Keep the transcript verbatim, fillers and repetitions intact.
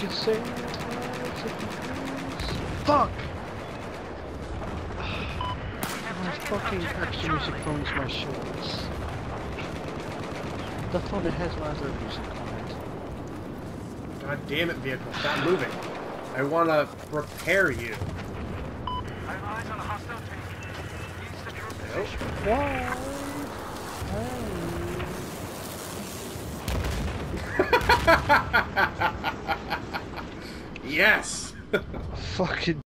can say fuck! My fucking extra music phone's my shorts. The phone that has my other music on it. God damn it, vehicle, stop moving. I want to repair you. Nope. Why? Yes! Fucking